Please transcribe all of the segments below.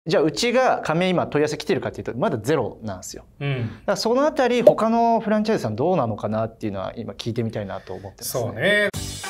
じゃあうちが加盟今問い合わせ来てるかっていうとまだゼロなんですよ。 うん、 だからそのあたり他のフランチャイズさんどうなのかなっていうのは今聞いてみたいなと思ってますね。 そうね。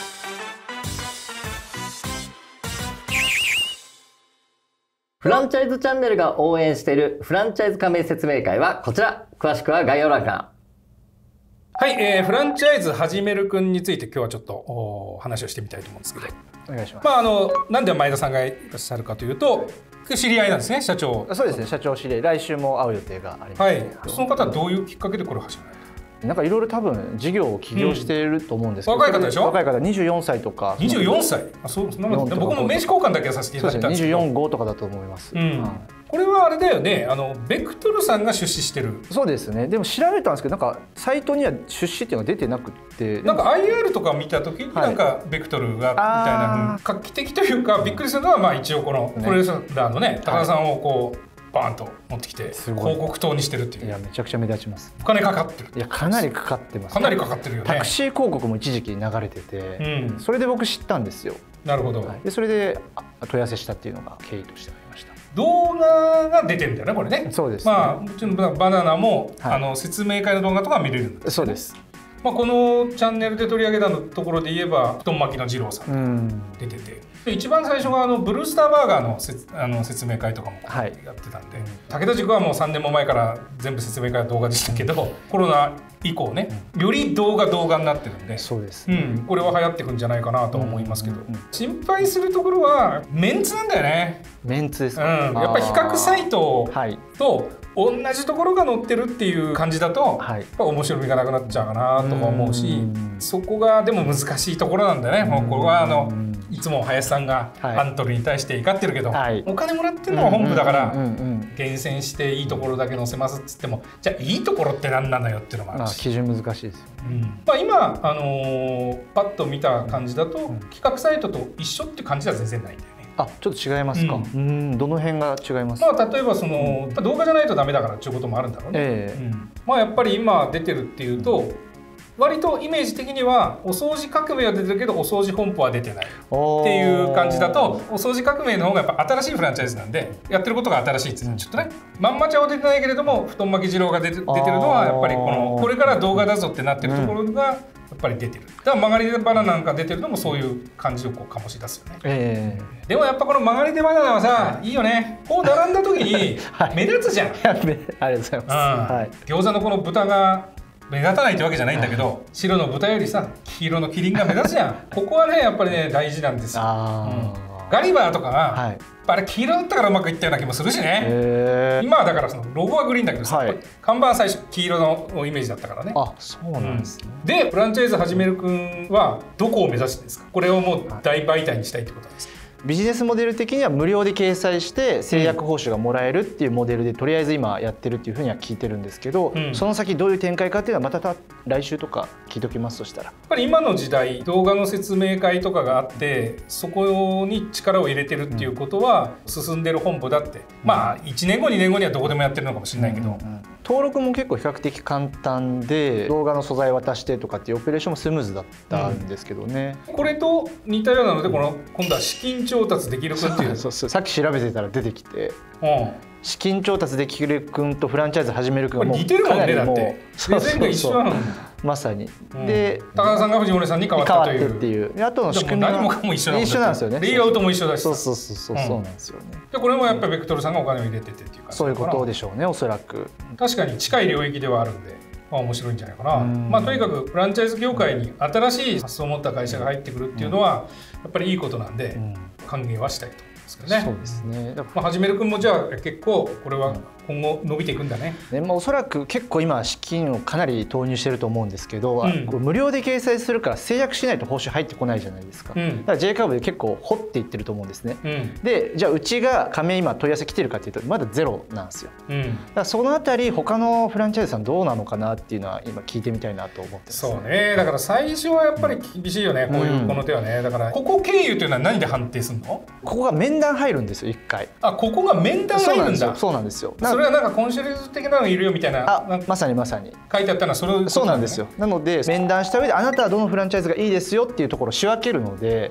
フランチャイズチャンネルが応援しているフランチャイズ加盟説明会はこちら。詳しくは概要欄から。 はい、フランチャイズ始めるくんについて今日はちょっと話をしてみたいと思うんですけど、 お願いします。 なんで前田さんがいらっしゃるかというと、知り合いなんですね、社長。 そうですね、社長知り合い、来週も会う予定があります。 はい、その方はどういうきっかけでこれを始められた？ なんかいろいろ多分事業を起業していると思うんですけど、 若い方でしょ？若い方、24歳とか。 24歳？そんなの僕も名刺交換だけさせていただいたんですけど。 24、5とかだと思います。 これはあれだよね、ベクトルさんが出資してる。 そうですね。でも調べたんですけど、なんかサイトには出資っていうのが出てなくて、 なんか IR とか見た時になんかベクトルがみたいな画期的というかびっくりするのは一応このプロレスラーのね高田さんをこう。バーンと持ってきて広告塔にしてるっていう。 いやめちゃくちゃ目立ちます。 お金かかってる。 いやかなりかかってます。 かなりかかってるよね。 タクシー広告も一時期流れてて、それで僕知ったんですよ。 なるほど。 でそれで問い合わせしたっていうのが経緯としてありました。 動画が出てるんだよねこれね。 そうです。 もちろんバナナも説明会の動画とか見れるんです。 そうです。 このチャンネルで取り上げたところで言えば布団巻きの二郎さん出てて、で一番最初がブルースターバーガーの説明会とかもやってたんで、武田塾はもう3年も前から全部説明会は動画でしたけど、コロナ以降ねより動画になってるんで、 そうです、 これは流行っていくんじゃないかなと思いますけど、心配するところはメンツなんだよね。 メンツですか。 やっぱり比較サイトと同じところが載ってるっていう感じだと、やっぱ面白みがなくなっちゃうかなとか思うし、そこがでも難しいところなんだよね。もうこれはいつも林さんがアントルに対して怒ってるけど、お金もらってるのは本部だから厳選していいところだけ載せますっつっても、じゃあいいところって何なのよっていうのもあるし、 基準難しいですよ。 今パッと見た感じだと企画サイトと一緒って感じは全然ないんだよね。 ちょっと違いますか。どの辺が違います？ 例えば動画じゃないとダメだからっていうこともあるんだろうね。やっぱり今出てるっていうと割とイメージ的にはお掃除革命は出てるけどお掃除本舗は出てないっていう感じだと、お掃除革命の方がやっぱ新しいフランチャイズなんでやってることが新しいってちょっとね、まんま茶は出てないけれども布団巻き二郎が出てるのはやっぱりこれから動画だぞってなってるところがやっぱり出てる。だから曲がりでバナナなんか出てるのもそういう感じを醸し出すよね。でもやっぱこの曲がりでバナナはさ、いいよね。こう並んだ時に目立つじゃん。 ありがとうございます。 餃子のこの豚が目立たないってわけじゃないんだけど、白の豚よりさ黄色のキリンが目立つじゃん。ここはねやっぱりね大事なんですよ。ガリバーとかがあれ黄色だったからうまくいったような気もするしね。今はだからロゴはグリーンだけどさ、看板は最初黄色のイメージだったからね。 そうなんですね。 でフランチャイズ始めるくんはどこを目指してるんですか？これをもう大媒体にしたいってことなんですか？ ビジネスモデル的には無料で掲載して制約報酬がもらえるっていうモデルでとりあえず今やってるっていうふうには聞いてるんですけど、その先どういう展開かっていうのはまた来週とか聞いておきます。としたらやっぱり今の時代動画の説明会とかがあってそこに力を入れてるっていうことは進んでる本部だって、1年後2年後にはどこでもやってるのかもしれないけど、 登録も結構比較的簡単で動画の素材渡してとかっていうオペレーションもスムーズだったんですけどね。 これと似たようなので今度は資金調達できるくんっていうさっき調べてたら出てきて、資金調達できるくんとフランチャイズ始めるくんがもう似てるもんね。だって全部一緒なの。 まさに。で高田さんが藤森さんに変わったという。 っていうあとの仕組みは何もかも一緒なんですよね。 レイアウトも一緒だし。 そうなんですよね。 でこれもやっぱりベクトルさんがお金を入れててっていうか。 そういうことでしょうね、おそらく。 確かに近い領域ではあるんで。面白いんじゃないかな。とにかくフランチャイズ業界に新しい発想を持った会社が入ってくるっていうのはやっぱりいいことなんで歓迎はしたいと思いますけどね。 そうですね。 始めるくんもじゃあ結構これは今後伸びていくんだね。 おそらく結構今資金をかなり投入してると思うんですけど、これ無料で掲載するから制約しないと報酬入ってこないじゃないですか。だから J カーブで結構掘っていってると思うんですね。でじゃあうちが加盟今問い合わせ来てるかっていうとまだゼロなんですよ。だからそのあたり他のフランチャイズさんどうなのかなっていうのは今聞いてみたいなと思ってます。 そうね。だから最初はやっぱり厳しいよね、こういうこの手はね。だからここ経由というのは何で判定するの？ ここが面談入るんですよ、1回。 ここが面談入るんだ。 そうなんですよ。 それはなんかコンシェルジュ的なのがいるよみたいな。 まさにまさに書いてあったのはそれを。 そうなんですよ。なので面談した上であなたはどのフランチャイズがいいですよっていうところを仕分けるので、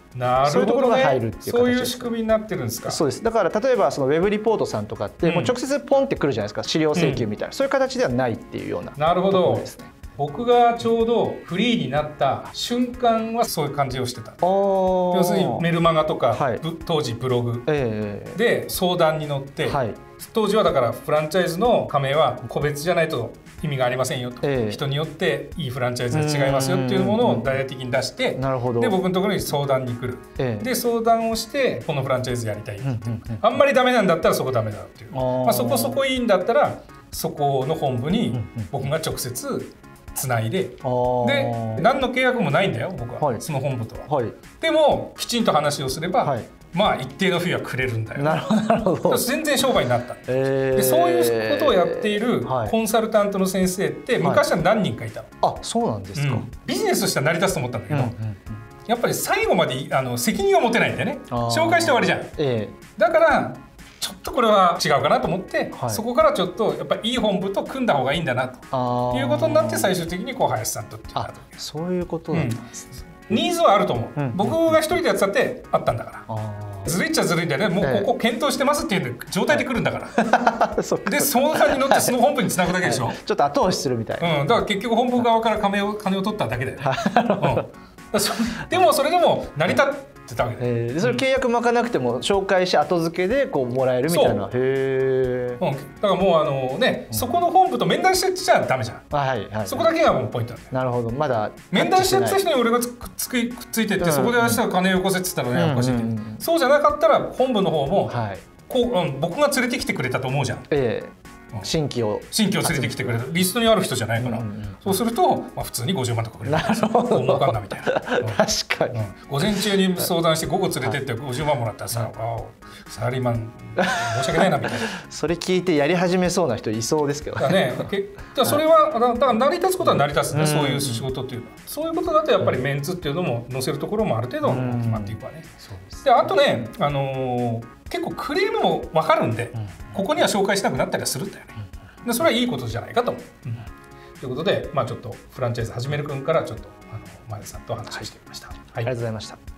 なるほどね、 そういうところが入るっていう形です。 そういう仕組みになってるんですか。 そうです。だから例えばそのウェブリポートさんとかってもう直接ポンってくるじゃないですか、資料請求みたいな、そういう形ではないっていうような。 なるほど。僕がちょうどフリーになった瞬間はそういう感じをしてた。要するにメルマガとか、はい、当時ブログで相談に乗って、当時はだからフランチャイズの加盟は個別じゃないと意味がありませんよと、人によっていいフランチャイズが違いますよっていうものを大々的に出して、で僕のところに相談に来る、で相談をしてこのフランチャイズやりたいって言って、あんまりダメなんだったらそこダメだっていう、まあ、そこそこいいんだったらそこの本部に僕が直接つないで、何の契約もないんだよ僕は、その本部とは、でもきちんと話をすれば、まあ一定のフィーはくれるんだよ。 なるほど。 全然商売になった。でそういうことをやっているコンサルタントの先生って昔は何人かいたの。 あ、そうなんですか。 ビジネスとしては成り立つと思ったんだけど、やっぱり最後まで責任を持てないんだよね。紹介して終わりじゃん。だからちょっとこれは違うかなと思って、そこからちょっとやっぱりいい本部と組んだ方がいいんだなということになって、最終的にこう林さんとっていうか。 そういうことなんですね。 ニーズはあると思う。僕が一人でやってたってあったんだから。ずるいっちゃずるいんだよね。もうここ検討してますっていう状態で来るんだから。でその間に乗ってその本部につなぐだけでしょ。 ちょっと後押しするみたいな。 だから結局本部側から金を取っただけだよね。でもそれでも成り立ってたわけで、 それ契約巻かなくても紹介し後付けでこうもらえるみたいな。へえ。 だからもうね、そこの本部と面談してちゃダメじゃん。そこだけがもうポイントなんだよ。 なるほど。まだ面談してた人に俺がくっついてってそこで明日金よこせって言ったらねおかしいけど、そうじゃなかったら本部の方もこう僕が連れてきてくれたと思うじゃん。新規を連れてきてくれるリストにある人じゃないから、そうすると、まあ、普通に50万とかくれる。儲かんなみたいな。 確かに、 午前中に相談して午後連れてって50万もらったらさ、サラリーマン申し訳ないなみたいな。 それ聞いてやり始めそうな人いそうですけどね。それはだから成り立つことは成り立つね、そういう仕事っていうのは。そういうことだとやっぱりメンツっていうのも載せるところもある程度決まっていくわね。であとね、結構クレームも分かるんで、ここには紹介しなくなったりはするんだよね。でそれはいいことじゃないかと思う。ということで、まあ、ちょっとフランチャイズ始める君からちょっと前田さんと話をしてみました。 ありがとうございました。